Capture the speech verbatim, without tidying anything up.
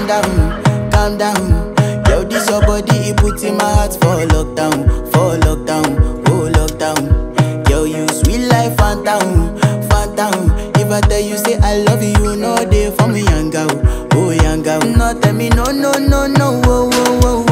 down, calm down. Yo, this your body, it puts in my heart for lockdown, for lockdown, oh lockdown. Yo, you sweet life, phantom, phantom. If I tell you say I love you, you know they for me young girl, oh young girl. No tell me no, no, no, no, oh, oh, oh.